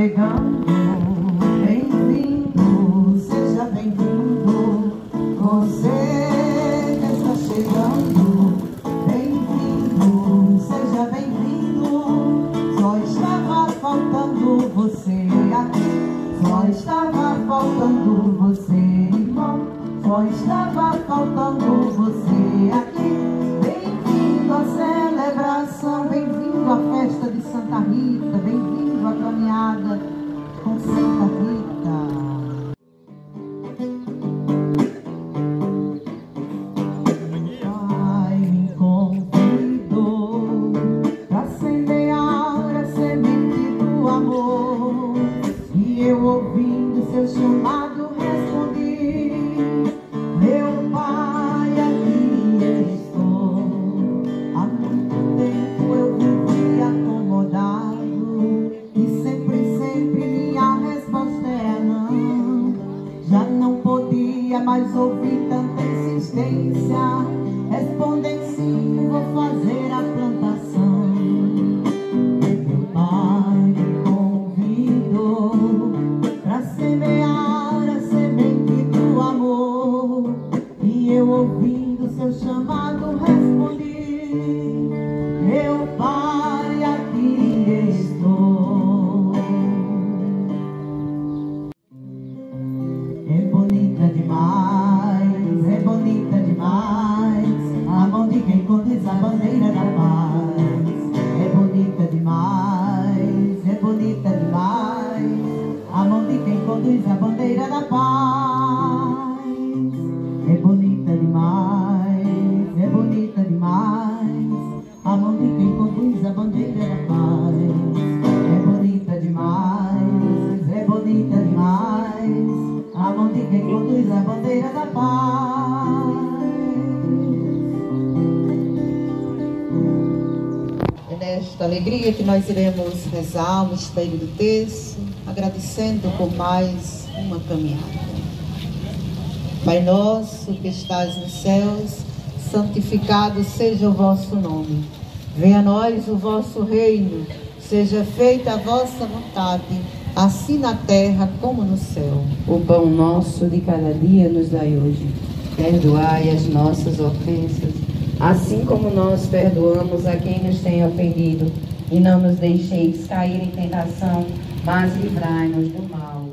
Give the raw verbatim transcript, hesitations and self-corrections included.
chegando, bem-vindo, seja bem-vindo. Você que está chegando, bem-vindo, seja bem-vindo. Só estava faltando você aqui, só estava faltando você, irmão. Só estava faltando você aqui. Bem-vindo à celebração, bem-vindo à festa de Santa Rita, bem-vindo à caminhada com Santa Rita. Pai me convidou para semear a semente do amor, e eu, ouvindo seu chamado, respondi: meu Pai, aqui estou. Há muito tempo eu vivi acomodado, e sempre, sempre minha resposta é não. Já não podia mais ouvir tanta insistência. Respondem sim, vou fazer a plantação. Meu Pai me convidou para semear a semente do amor, e eu, ouvindo seu chamado, respondi: meu Pai, aqui estou. É bonita demais, é bonita demais a mão de quem conduz a bandeira da paz. É bonita demais, é bonita demais a mão de quem conduz a bandeira da paz. É bonita demais, é bonita demais a mão de quem conduz a bandeira da paz. É bonita demais, é bonita demais a mão de quem conduz a bandeira da paz. É nesta alegria que nós iremos rezar o mistério do terço, agradecendo por mais uma caminhada. Pai nosso que estás nos céus, santificado seja o vosso nome. Venha a nós o vosso reino, seja feita a vossa vontade, assim na terra como no céu. O pão nosso de cada dia nos dai hoje. Perdoai as nossas ofensas, assim como nós perdoamos a quem nos tem ofendido. E não nos deixeis cair em tentação, mas livrai-nos do mal.